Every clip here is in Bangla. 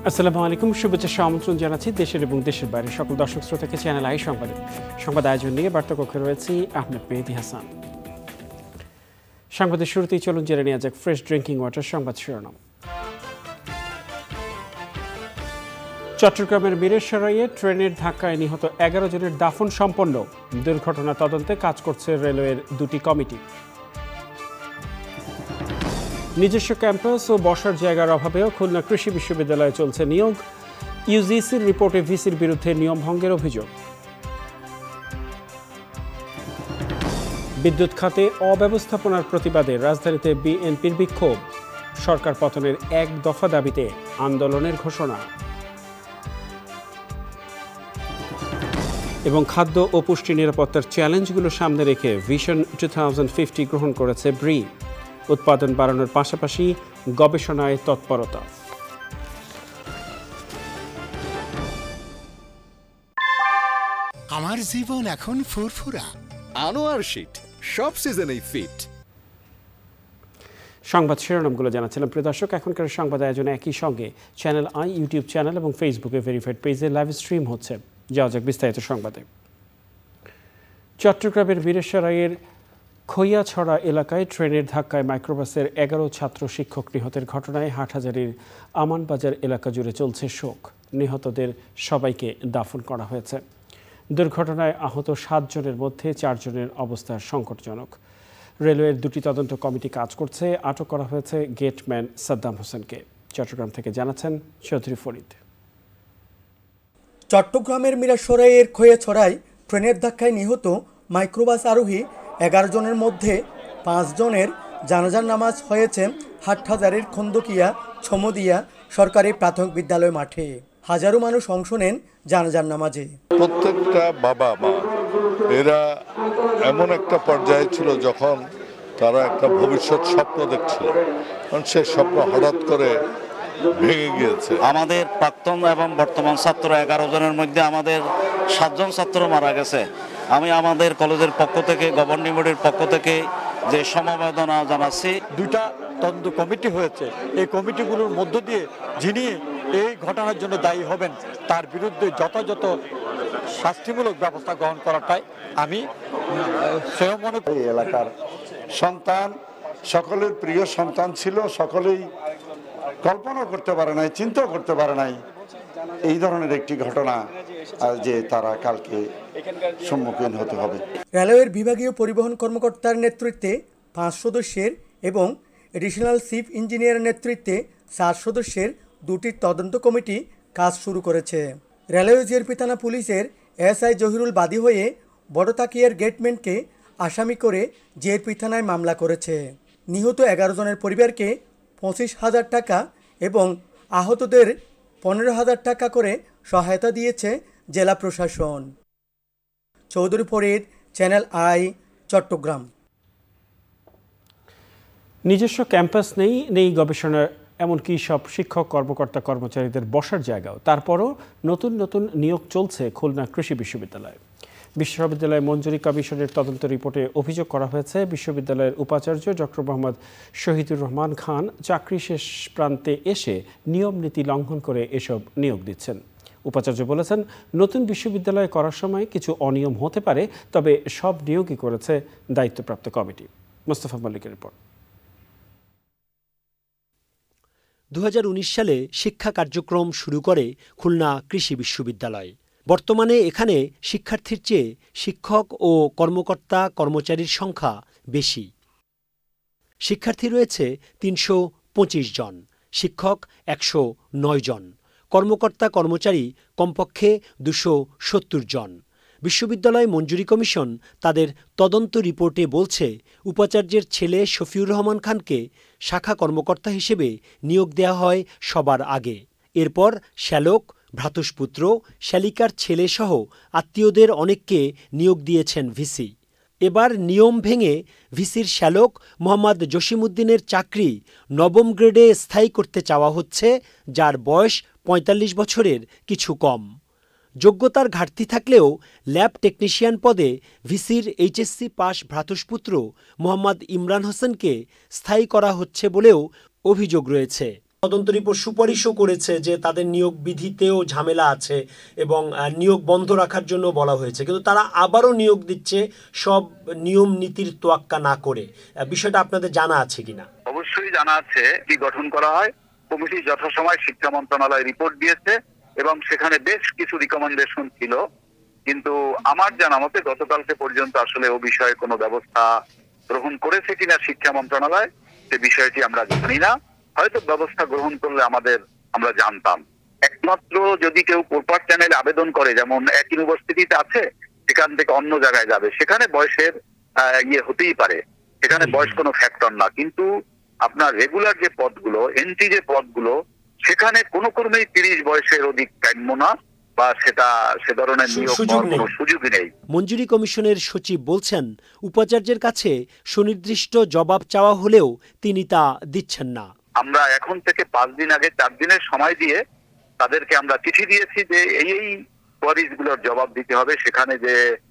আসসালামু আলাইকুম, শুভেচ্ছা আমন্ত্রণ জানাচ্ছি দেশের এবং দেশের বাইরে সকল দর্শক শ্রোতাকে চ্যানেল আই সংবাদ আয়োজন নিয়ে বার্তাকক্ষে রয়েছি আহমেদ মেহেদি হাসান। সংবাদের শুরুতেই চলুন জেনে নেওয়া যাক ফ্রেশ ড্রিঙ্কিং ওয়াটার সংবাদ শিরোনাম। চট্টগ্রামের মিরেরসরাইয়ে ট্রেনের ধাক্কায় নিহত 11 জনের দাফন সম্পন্ন। দুর্ঘটনা তদন্তে কাজ করছে রেলওয়ের দুটি কমিটি। নিজস্ব ক্যাম্পাস ও বসার জায়গার অভাবেও খুলনা কৃষি বিশ্ববিদ্যালয়ে চলছে নিয়োগ। ইউজিসির রিপোর্টে ভিসির বিরুদ্ধে নিয়ম ভঙ্গের অভিযোগ। বিদ্যুৎ খাতে অব্যবস্থাপনার প্রতিবাদে রাজধানীতে বিএনপির বিক্ষোভ। সরকার পতনের এক দফা দাবিতে আন্দোলনের ঘোষণা। এবং খাদ্য ও পুষ্টি নিরাপত্তার চ্যালেঞ্জগুলো সামনে রেখে ভিশন 2050 গ্রহণ করেছে ব্রি। উৎপাদন বাড়ানোর পাশাপাশি গবেষণায় তৎপরতা। আমার জীবন এখন ফুরফুরা। আনোয়ার শীট সব সিজনেই ফিট। সংবাদ শিরোনামগুলো জানাচ্ছিলাম প্রিয় দর্শক। এখনকার সংবাদ আয়োজনে একই সঙ্গে চ্যানেল আই ইউটিউব চ্যানেল এবং ফেসবুকে ভেরিফাইড পেজে লাইভ স্ট্রিম হচ্ছে। যাওয়া যাক বিস্তারিত সংবাদে। চট্টগ্রামের মিরেরসরাইয়ের খৈয়াছড়া এলাকায় ট্রেনের ধাক্কায় মাইক্রোবাসের 11 ছাত্র শিক্ষক নিহতের ঘটনায় হাটহাজারীর আমানবাজার এলাকা জুড়ে চলছে শোক। নিহতদের সবাইকে দাফন করা হয়েছে। দুর্ঘটনায় আহত 7 জনের মধ্যে 4 জনের অবস্থা সংকটজনক। রেলওয়ের দুটি তদন্ত কমিটি কাজ করছে। আটক করা হয়েছে গেটম্যান সাদ্দাম হোসেনকে। চট্টগ্রাম থেকে জানাচ্ছেন চৌধুরী ফরিদ। চট্টগ্রামের মিরেরসরাইয়ের খৈয়াছড়ায় ট্রেনের ধাক্কায় নিহত মাইক্রোবাস আরোহী 11 জনের মধ্যে 5 জনের জানাজার নামাজ হয়েছে হাটহাজারীর খন্দকিয়া ছমদিয়া সরকারি প্রাথমিক বিদ্যালয় মাঠে। হাজারো মানুষ অংশ নেন জানাজার নামাজে। প্রত্যেকটা বাবা মা এরা এমন একটা পর্যায়ে ছিল যখন তারা একটা ভবিষ্যৎ স্বপ্ন দেখছিল, কারণ সেই স্বপ্ন হঠাৎ করে ভেঙে গিয়েছে। আমাদের প্রাক্তন এবং বর্তমান ছাত্র 11 জনের মধ্যে আমাদের 7 জন ছাত্র মারা গেছে। আমি আমাদের কলেজের পক্ষ থেকে, গভর্নিং বডির পক্ষ থেকে যে সমবেদনা জানাচ্ছি। দুইটা তদন্ত কমিটি হয়েছে। এই কমিটিগুলোর মধ্য দিয়ে যিনি এই ঘটনার জন্য দায়ী হবেন তার বিরুদ্ধে যথাযথ শাস্তিমূলক ব্যবস্থা গ্রহণ করাটাই আমি সেও মনে করি। এই এলাকার সন্তান সকলের প্রিয় সন্তান ছিল, সকলেই কল্পনা করতে পারে নাই, চিন্তাও করতে পারে নাই এই ধরনের একটি ঘটনা যে তারা কালকে সম্মুখীন হতে হবে। রেলওয়ের বিভাগীয় পরিবহন কর্মকর্তার নেতৃত্বে 5 সদস্যের এবং এডিশনাল চিফ ইঞ্জিনিয়ারের নেতৃত্বে 4 সদস্যের দুটি তদন্ত কমিটি কাজ শুরু করেছে। রেলওয়ে জিআরপি থানা পুলিশের এসআই জহিরুল বাদী হয়ে বড়তাকিয়ার গেটম্যানকে আসামি করে জিআরপি থানায় মামলা করেছে। নিহত 11 জনের পরিবারকে 25,000 টাকা এবং আহতদের 15,000 টাকা করে সহায়তা দিয়েছে জেলা প্রশাসন। Chowdhury Farid, channel I, Chittagong. নিজস্ব ক্যাম্পাস নেই গবেষণার, এমনকি সব শিক্ষক কর্মকর্তা কর্মচারীদের বসার জায়গাও। তারপরও নতুন নতুন নিয়োগ চলছে খুলনা কৃষি বিশ্ববিদ্যালয়ে। বিশ্ববিদ্যালয় মঞ্জুরি কমিশনের তদন্ত রিপোর্টে অভিযোগ করা হয়েছে বিশ্ববিদ্যালয়ের উপাচার্য ডক্টর মোহাম্মদ শহীদুর রহমান খান চাকরি শেষ প্রান্তে এসে নিয়ম নীতি লঙ্ঘন করে এসব নিয়োগ দিচ্ছেন। উপাচার্য বলেছেন, নতুন বিশ্ববিদ্যালয় করার সময় কিছু অনিয়ম হতে পারে, তবে সব নিয়োগই করেছে দায়িত্বপ্রাপ্ত কমিটি। মোস্তফা মল্লিকের রিপোর্ট। 2019 সালে শিক্ষা কার্যক্রম শুরু করে খুলনা কৃষি বিশ্ববিদ্যালয়। বর্তমানে এখানে শিক্ষার্থীর চেয়ে শিক্ষক ও কর্মকর্তা কর্মচারীর সংখ্যা বেশি। শিক্ষার্থী রয়েছে 325 জন, শিক্ষক 109 জন, কর্মকর্তা কর্মচারী কমপক্ষে 270 জন। বিশ্ববিদ্যালয় মঞ্জুরি কমিশন তাদের তদন্ত রিপোর্টে বলছে, উপাচার্যের ছেলে শফিউর রহমান খানকে শাখা কর্মকর্তা হিসেবে নিয়োগ দেওয়া হয় সবার আগে। এরপর শ্যালক, ভ্রাতুষ্পুত্র, শ্যালিকার ছেলেসহ আত্মীয়দের অনেককে নিয়োগ দিয়েছেন ভিসি। এবার নিয়ম ভেঙে ভিসির শ্যালক মোহাম্মদ জসিমউদ্দিনের চাকরি 9ম গ্রেডে স্থায়ী করতে চাওয়া হচ্ছে, যার বয়স 45 বছরের কিছু কম। যোগ্যতার ঘাটতি থাকলেও ল্যাব টেকনিশিয়ান পদে ভিসির এইচএসসি পাস ভ্রাতুষ্পুত্র মোহাম্মদ ইমরান হোসেনকে স্থায়ী করা হচ্ছে বলেও অভিযোগ রয়েছে। তদন্ত রিপোর্ট সুপারিশও করেছে যে তাদের নিয়োগ বিধিতেও ঝামেলা আছে এবং নিয়োগ বন্ধ রাখার জন্য বলা হয়েছে, কিন্তু তারা আবারও নিয়োগ দিচ্ছে সব নিয়ম নীতির তোয়াক্কা না করে। বিষয়টা আপনাদের জানা আছে কিনা? অবশ্যই জানা আছে। কি গঠন করা হয়, কমিটি যথাসময় শিক্ষা মন্ত্রণালয় রিপোর্ট দিয়েছে এবং সেখানে বেশ কিছু রিকমেন্ডেশন ছিল, কিন্তু আমার জানা মতে গতকালকে পর্যন্ত আসলে ও বিষয়ে কোনো ব্যবস্থা গ্রহণ করেছে কিনা শিক্ষা মন্ত্রণালয় সে বিষয়টি আমরা জানি না। হয়তো ব্যবস্থা গ্রহণ করলে আমরা জানতাম। একমাত্র যদি কেউ প্রপার চ্যানেলে আবেদন করে, যেমন এক ইউনিভার্সিটিতে আছে সেখান থেকে অন্য জায়গায় যাবে, সেখানে বয়সের হতেই পারে, সেখানে বয়স কোনো ফ্যাক্টর না। কিন্তু আপনার রেগুলার যে পদগুলো, এন্ট্রি যে পদগুলো, সেখানে কোনো কর্মেই 30 বয়সের অধিক কাম্য না, বা সে ধরনের সুযোগ নেই। মঞ্জুরি কমিশনের সচিব বলছেন, উপাচার্যের কাছে সুনির্দিষ্ট জবাব চাওয়া হলেও তিনি তা দিচ্ছেন না। আমরা এখন থেকে 5 দিন আগে 4 দিনের সময় দিয়ে তাদেরকে আমরা চিঠি দিয়েছি যে এই কোয়ারিজগুলোর জবাব দিতে হবে। সেখানে যে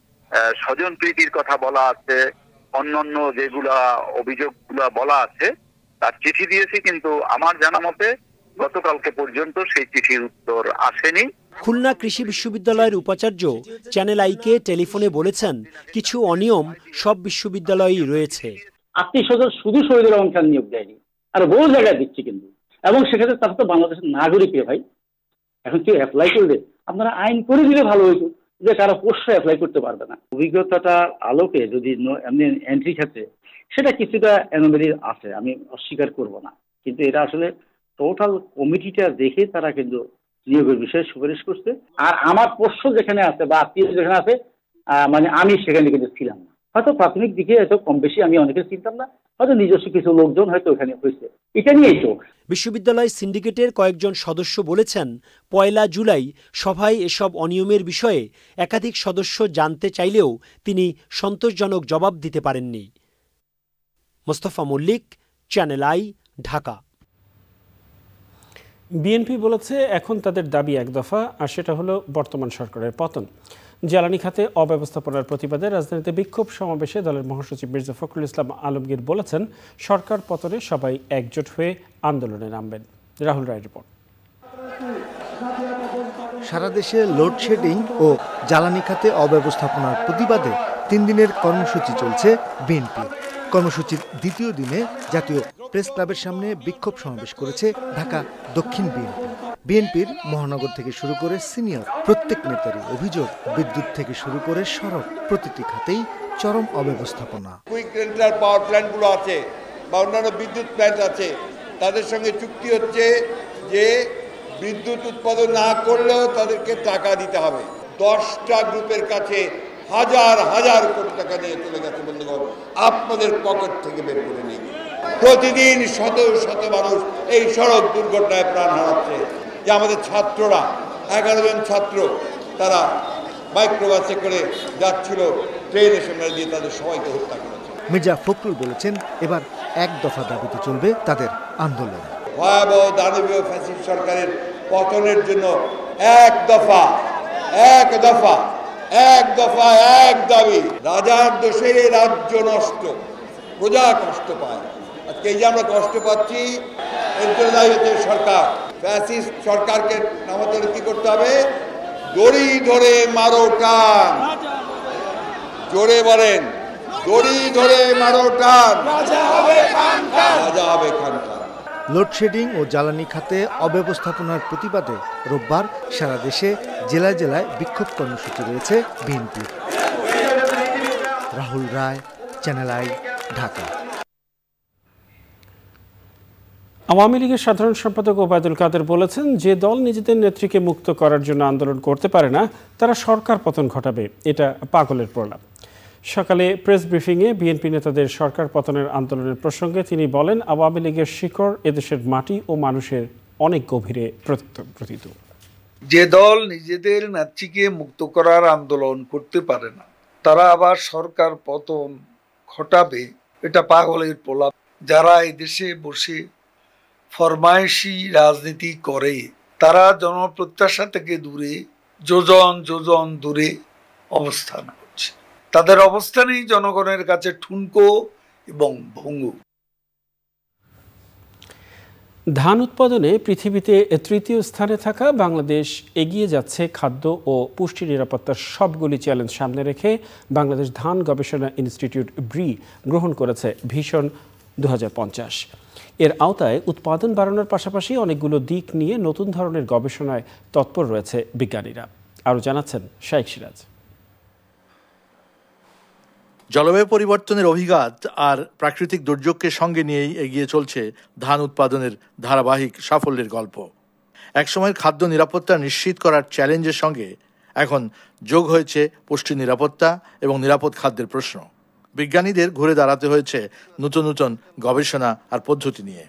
স্বজন প্রীতির কথা বলা আছে, অন্যান্য যেগুলা অভিযোগগুলা বলা আছে তার চিঠি দিয়েছি, কিন্তু আমার জানা মতে গতকালকে পর্যন্ত সেই চিঠির উত্তর আসেনি। খুলনা কৃষি বিশ্ববিদ্যালয়ের উপাচার্য চ্যানেল আইকে টেলিফোনে বলেছেন, কিছু অনিয়ম সব বিশ্ববিদ্যালয়েই রয়েছে। আত্মীয়-স্বজন শুধু শহীদুর রহমান খান নিয়োগ দেয়নি, আর বহু জায়গায় দিচ্ছে কিন্তু, এবং সেক্ষেত্রে তারা তো বাংলাদেশের নাগরিক ভাই। এখন কেউ অ্যাপ্লাই করলে আপনারা আইন করে দিলে ভালো হইতো যে কারো পোস্টে অ্যাপ্লাই করতে পারবে না। অভিজ্ঞতাটা আলোকে যদি এমনি এন্ট্রি ক্ষেত্রে সেটা কিছুটা অ্যানোমালি আছে, আমি অস্বীকার করব না, কিন্তু এটা আসলে টোটাল কমিটিটা দেখে তারা কিন্তু নিয়োগের বিষয়ে সুপারিশ করছে। আর আমার পোস্ট যেখানে আছে বা আত্মীয় যেখানে আছে, মানে আমি সেখানে কিন্তু ছিলাম না। হয়তো প্রাথমিক দিকে হয়তো কম বেশি আমি অনেকে চিনতাম না, হয়তো নিজস্ব কিছু লোকজন হয়তো ওখানে হয়েছে, এটা নিয়েই তো। বিশ্ববিদ্যালয় সিন্ডিকেটের কয়েকজন সদস্য বলেছেন, 1 জুলাই সভায় এসব অনিয়মের বিষয়ে একাধিক সদস্য জানতে চাইলেও তিনি সন্তোষজনক জবাব দিতে পারেননি। Mostafa Mallik, channel I, Dhaka. BNP বলেছে এখন তাদের দাবি এক দফা, আর সেটা হলো বর্তমান সরকারের পতন। জ্বালানি খাতে অব্যবস্থাপনার প্রতিবাদে রাজধানীতে বিক্ষোভ সমাবেশে দলের মহাসচিব মির্জা ফখরুল ইসলাম আলমগীর বলেছেন, সরকার পতনে সবাই একজোট হয়ে আন্দোলনে নামবেন। রাহুল রায়ের রিপোর্ট। সারা দেশে লোডশেডিং ও জ্বালানি খাতে অব্যবস্থাপনার প্রতিবাদে 3 দিনের কর্মসূচি চলছে বিএনপি। কর্মসূচির দ্বিতীয় দিনে জাতীয় প্রেস ক্লাবের সামনে বিক্ষোভ সমাবেশ করেছে ঢাকা দক্ষিণ বিএনপি। বিএনপির মহানগর থেকে শুরু করে সিনিয়র প্রত্যেক নেতারই অভিযোগ, বিদ্যুৎ থেকে শুরু করে সড়ক প্রতিটি খাতেই চরম অব্যবস্থাপনা। কুইক রেন্টাল পাওয়ার প্ল্যান্টগুলো আছে বা অন্যান্য বিদ্যুৎ প্ল্যান্ট আছে, তাদের সঙ্গে চুক্তি হচ্ছে যে বিদ্যুৎ উৎপাদন না করলেও তাদেরকে টাকা দিতে হবে। 10টা গ্রুপের কাছে হাজার হাজার কোটি টাকা নিয়ে চলে গেছে বন্ধুগণ, আপনাদের পকেট থেকে বের করে নিয়ে। প্রতিদিন শত শত মানুষ এই সড়ক দুর্ঘটনায় প্রাণ হারাচ্ছে। যে আমাদের ছাত্ররা, 11 জন ছাত্র, তারা মাইক্রোবাসে করে যাচ্ছিল, ট্রেন এসে মেরে দিয়ে তাদের সবাইকে হত্যা করেছে। মির্জা ফখরুল বলেছেন, এবার এক দফা দাবিতে চলবে তাদের আন্দোলন। ভয়াবহ দানবীয় ফ্যাসিস্ট সরকারের পতনের জন্য এক দফা, এক দফা, এক দফা, এক দাবি। রাজার দোষে রাজ্য নষ্ট, প্রজা কষ্ট পায়। আজকে এই যে আমরা কষ্ট পাচ্ছি, এর জন্য দায়ী হচ্ছে সরকার। ফ্যাসিস্ট সরকারকে নামাতে কি করতে হবে? দড়ি ধরে মারো টান, জোরে বলেন, দড়ি ধরে মারো টান, রাজা হবে খান খান। লোডশেডিং ও জ্বালানি খাতে অব্যবস্থাপনার প্রতিবাদে রোববার সারা দেশে জেলায় জেলায় বিক্ষোভ কর্মসূচি রয়েছে বিএনপির। Rahul Roy, channel I, Dhaka. আওয়ামী লীগের সাধারণ সম্পাদক ওবায়দুল কাদের বলেছেন, যে দল নিজেদের নেত্রীকে মুক্ত করার জন্য আন্দোলন করতে পারে না, তারা সরকার পতন ঘটাবে, এটা পাগলের প্রলাপ। সকালে প্রেস ব্রিফিংয়ে বিএনপি নেতাদের সরকার পতনের আন্দোলনের প্রসঙ্গে তিনি বলেন, আওয়ামী লীগের শিকড় এদেশের মাটি ও মানুষের অনেক গভীরে প্রতীত। যে দল নিজেদের নেত্রীকে মুক্ত করার আন্দোলন করতে পারে না, তারা আবার সরকার পতন ঘটাবে, এটা পাগলের প্রলাপ। যারা এদেশে বসে ফরমায়েশি রাজনীতি করে, তারা জনপ্রত্যাশা থেকে দূরে, যোজন যোজন দূরে অবস্থান করছে। তাদের অবস্থানই জনগণের কাছে ঠুনকো এবং ভঙ্গু। ধান উৎপাদনে পৃথিবীতে তৃতীয় স্থানে থাকা বাংলাদেশ এগিয়ে যাচ্ছে খাদ্য ও পুষ্টি নিরাপত্তার সবগুলি চ্যালেঞ্জ সামনে রেখে বাংলাদেশ ধান গবেষণা ইনস্টিটিউট ব্রি গ্রহণ করেছে ভিশন 2050। এর আওতায় উৎপাদন বাড়ানোর পাশাপাশি অনেকগুলো দিক নিয়ে নতুন ধরনের গবেষণায় তৎপর রয়েছে বিজ্ঞানীরা। আরও জানাচ্ছেন শাইখ সিরাজ। জলবায়ু পরিবর্তনের অভিঘাত আর প্রাকৃতিক দুর্যোগকে সঙ্গে নিয়েই এগিয়ে চলছে ধান উৎপাদনের ধারাবাহিক সাফল্যের গল্প। একসময়ের খাদ্য নিরাপত্তা নিশ্চিত করার চ্যালেঞ্জের সঙ্গে এখন যোগ হয়েছে পুষ্টি নিরাপত্তা এবং নিরাপদ খাদ্যের প্রশ্ন। বিজ্ঞানীদের ঘুরে দাঁড়াতে হয়েছে নতুন নতুন গবেষণা আর পদ্ধতি নিয়ে।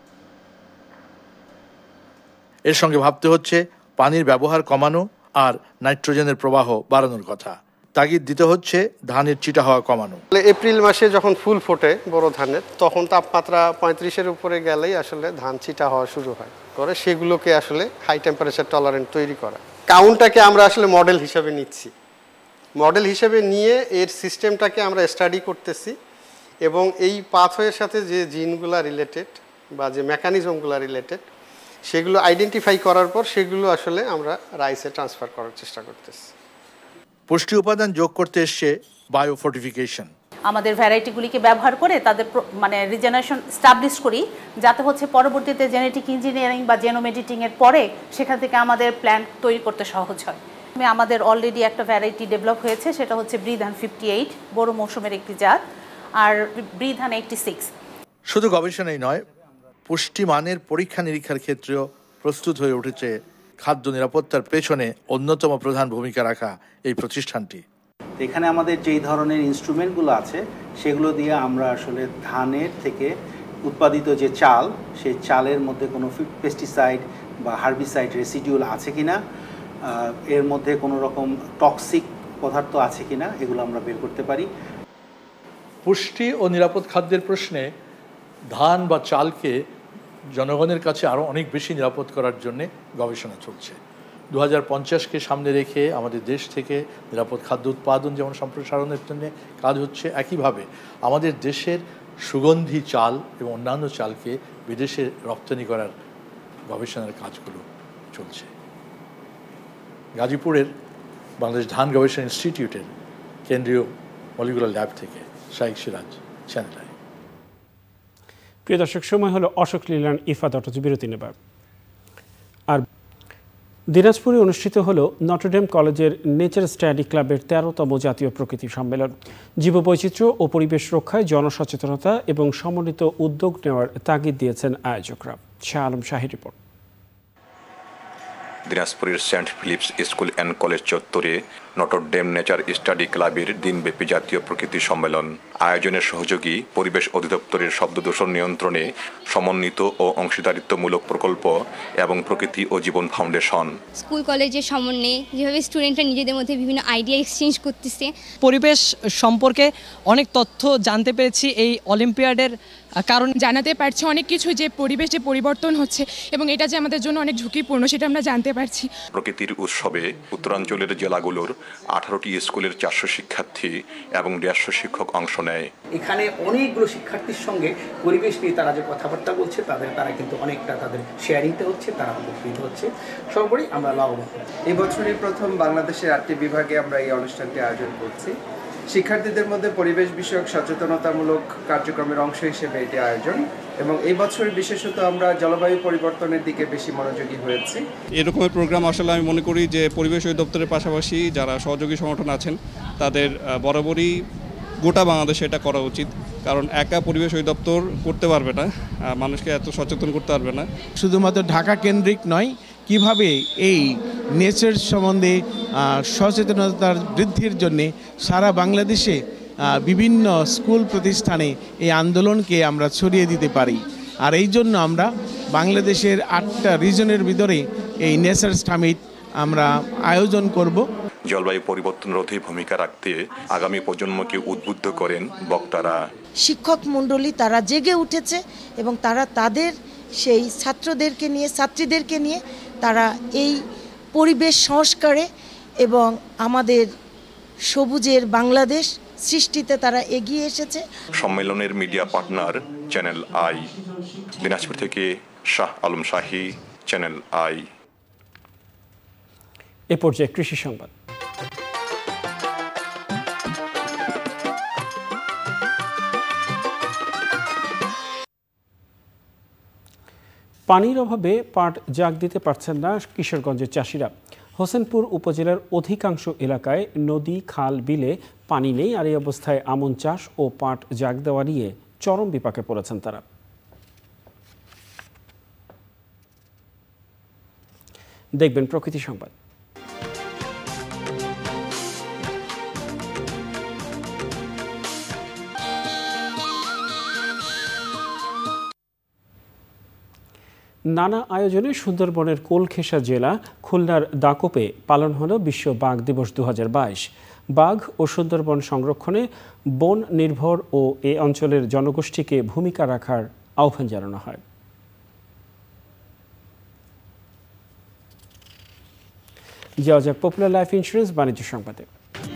এর সঙ্গে ভাবতে হচ্ছে পানির ব্যবহার কমানো আর নাইট্রোজেনের প্রবাহ বাড়ানোর কথা। তাগিদ দিতে হচ্ছে ধানের চিটা হওয়া কমানো। এপ্রিল মাসে যখন ফুল ফোটে বড় ধানের, তখন তাপমাত্রা 35-এর উপরে গেলেই আসলে ধান চিটা হওয়া শুরু হয় করে, সেগুলোকে আসলে হাই টেম্পারেচার টলারেন্ট তৈরি করা। কাউন্টটাকে আমরা আসলে মডেল হিসাবে নিচ্ছি, মডেল হিসেবে নিয়ে এর সিস্টেমটাকে আমরা স্টাডি করতেছি এবং এই পাথওয়ের সাথে যে জিনগুলো রিলেটেড বা যে মেকানিজমগুলো রিলেটেড সেগুলো আইডেন্টিফাই করার পর সেগুলো আসলে আমরা রাইসে ট্রান্সফার করার চেষ্টা করতেছি। পুষ্টি উপাদান যোগ করতে এসছে বায়োফোর্টিফিকেশন। আমাদের ভ্যারাইটিগুলিকে ব্যবহার করে তাদের মানে রিজেনারেশন স্টাবলিশ করি, যাতে হচ্ছে পরবর্তীতে জেনেটিক ইঞ্জিনিয়ারিং বা জেনোম এডিটিং এর পরে সেখান থেকে আমাদের প্ল্যান তৈরি করতে সহজ হয়। আমাদের অলরেডি একটা ভ্যারাইটি ডেভেলপ হয়েছে, সেটা হচ্ছে ব্রি ধান 58, বড় মৌসুমের একটি জাত, আর ব্রি ধান 86। শুধু গবেষণাই নয়, পুষ্টি মানের পরীক্ষা নিরীক্ষার ক্ষেত্রেও প্রস্তুত হয়ে উঠেছে খাদ্য নিরাপত্তার পেছনে অন্যতম প্রধান ভূমিকা রাখা এই প্রতিষ্ঠানটি। এখানে আমাদের যেই ধরনের ইনস্ট্রুমেন্টগুলো আছে সেগুলো দিয়ে আমরা আসলে ধানের থেকে উৎপাদিত যে চাল, সেই চালের মধ্যে কোনো পেস্টিসাইড বা হার্বিসাইড রেসিডিউল আছে কিনা, এর মধ্যে কোনো রকম টক্সিক পদার্থ আছে কিনা, এগুলো আমরা বের করতে পারি। পুষ্টি ও নিরাপদ খাদ্যের প্রশ্নে ধান বা চালকে জনগণের কাছে আরও অনেক বেশি নিরাপদ করার জন্য গবেষণা চলছে। 2050-কে সামনে রেখে আমাদের দেশ থেকে নিরাপদ খাদ্য উৎপাদন যেমন সম্প্রসারণের জন্য কাজ হচ্ছে, একইভাবে আমাদের দেশের সুগন্ধি চাল এবং অন্যান্য চালকে বিদেশে রপ্তানি করার গবেষণার কাজগুলো চলছে। গাজীপুরের বাংলাদেশ ধান গবেষণা ইনস্টিটিউটের কেন্দ্রীয় মলিকুলার ল্যাব থেকে শাইখ সিরাজ, চ্যানেল আই। প্রিয় দর্শক, সময় হলো অশোক লীলান ইফাত অটজ বিরতি নেবার। আর দিনাজপুরে অনুষ্ঠিত হলো নটরডেম কলেজের নেচার স্টাডি ক্লাবের 13তম জাতীয় প্রকৃতি সম্মেলন। জীববৈচিত্র্য ও পরিবেশ রক্ষায় জনসচেতনতা এবং সমন্বিত উদ্যোগ নেওয়ার তাগিদ দিয়েছেন আয়োজকরা। শাহ আলম শাহী রিপোর্ট। দিনাজপুরের Saint Philip's school and college চত্বরে নটরডেম নেচার স্টাডি ক্লাবের দিনব্যাপী জাতীয় প্রকৃতি সম্মেলন আয়োজনের সহযোগী পরিবেশ অধিদপ্তরের শব্দদূষণ নিয়ন্ত্রণে সমন্বিত ও অংশীদারিত্বমূলক প্রকল্প এবং প্রকৃতি ও জীবন ফাউন্ডেশন। স্কুল কলেজের সমন্বয়ে যেভাবে স্টুডেন্টরা নিজেদের মধ্যে বিভিন্ন আইডিয়া এক্সচেঞ্জ করতেছে, পরিবেশ সম্পর্কে অনেক তথ্য জানতে পেরেছি এই অলিম্পিয়াডের কারণ জানাতে পারছে অনেক কিছু, যে পরিবেশ যে পরিবর্তন হচ্ছে এবং এটা যে আমাদের জন্য অনেক ঝুঁকিপূর্ণ সেটা আমরা জানতে পারছি। প্রকৃতির উৎসবে উত্তরাঞ্চলের জেলাগুলোর 18টি স্কুলের 400 শিক্ষার্থী এবং 150 শিক্ষক অংশ নেয়। এখানে অনেকগুলো শিক্ষার্থীর সঙ্গে পরিবেশ নিয়ে তারা যে কথাবার্তা বলছে তারা কিন্তু অনেকটা তাদের শেয়ারিংতে হচ্ছে, তারা উপকৃত হচ্ছে, সর্বোপরি আমরা লাভবান। এই বছরই প্রথম বাংলাদেশের 8টি বিভাগে আমরা এই অনুষ্ঠানটি আয়োজন করছি। শিক্ষার্থীদের মধ্যে পরিবেশ বিষয়ক সচেতনতামূলক কার্যক্রমের অংশ হিসেবে এটি আয়োজন, এবং এই বছর বিশেষত আমরা জলবায়ু পরিবর্তনের দিকে বেশি মনোযোগী হয়েছি। এরকমের প্রোগ্রাম আসলে আমি মনে করি যে পরিবেশ অধিদপ্তরের পাশাপাশি যারা সহযোগী সংগঠন আছেন তাদের বরাবরই গোটা বাংলাদেশে এটা করা উচিত, কারণ একা পরিবেশ অধিদপ্তর করতে পারবে না, মানুষকে এত সচেতন করতে পারবে না। শুধুমাত্র ঢাকা কেন্দ্রিক নয়, কিভাবে এই নেচার সম্বন্ধে সচেতনতার বৃদ্ধির জন্যে সারা বাংলাদেশে বিভিন্ন স্কুল প্রতিষ্ঠানে এই আন্দোলনকে আমরা ছড়িয়ে দিতে পারি। আর এই জন্য আমরা বাংলাদেশের 8টা রিজনের ভিতরে এই নেচার সামিট আমরা আয়োজন করব। জলবায়ু পরিবর্তন রোধে ভূমিকা রাখতে আগামী প্রজন্মকে উদ্বুদ্ধ করেন বক্তারা। শিক্ষক মণ্ডলী তারা জেগে উঠেছে এবং তারা তাদের সেই ছাত্রদেরকে নিয়ে, ছাত্রীদেরকে নিয়ে তারা এই পরিবেশ সংস্কারে এবং আমাদের সবুজের বাংলাদেশ সৃষ্টিতে তারা এগিয়ে এসেছে। সম্মেলনের media partner channel I. Dinajpur থেকে শাহ আলম শাহী, চ্যানেল আই। এ পর্যায়ে কৃষি সংবাদ। পানির অভাবে পাট জাগ দিতে পারছেন না কিশোরগঞ্জের চাষিরা। হোসেনপুর উপজেলার অধিকাংশ এলাকায় নদী, খাল, বিলে পানি নেই। আর এই অবস্থায় আমন চাষ ও পাট জাগ দেওয়া নিয়ে চরম বিপাকে পড়েছেন তারা। দেখবেন প্রকৃতি সংবাদ। নানা আয়োজনে সুন্দরবনের কোলখেসা জেলা খুলনার দাকোপে পালন হলো বিশ্ব বাঘ দিবস 2022। বাঘ ও সুন্দরবন সংরক্ষণে বন নির্ভর ও এ অঞ্চলের জনগোষ্ঠীকে ভূমিকা রাখার আহ্বান জানানো হয়। যাওয়া যাক পপুলার লাইফ ইন্স্যুরেন্স বাণিজ্য সংবাদে।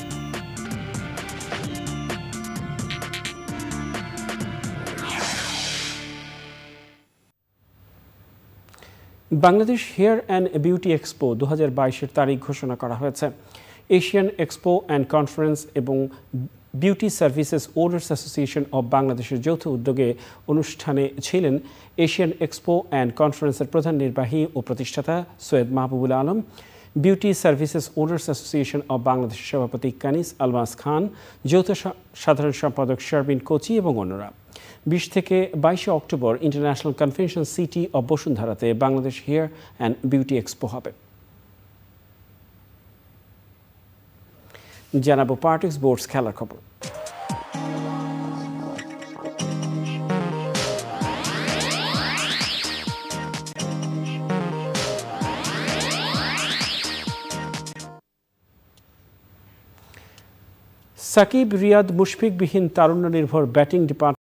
Bangladesh hair and beauty expo 2022-এর তারিখ ঘোষণা করা হয়েছে। এশিয়ান এক্সপো অ্যান্ড কনফারেন্স এবং beauty services owners association of বাংলাদেশের যৌথ উদ্যোগে অনুষ্ঠানে ছিলেন এশিয়ান এক্সপো অ্যান্ড কনফারেন্সের প্রধান নির্বাহী ও প্রতিষ্ঠাতা Syed Mahbubul Alam, beauty services owners association of বাংলাদেশের সভাপতি কানিস আলমাস খান, যৌথ সাধারণ সম্পাদক শারবিন কোচি এবং অন্যরা। 20 থেকে 22 October international convention city of বসুন্ধরাতে Bangladesh hair and beauty expo হবে। জানাবো পার্ট স্পোর্টস খেলার খবর। সাকিব, রিয়াদ, মুশফিকবিহীন তারুণ্য নির্ভর ব্যাটিং ডিপার্টমেন্ট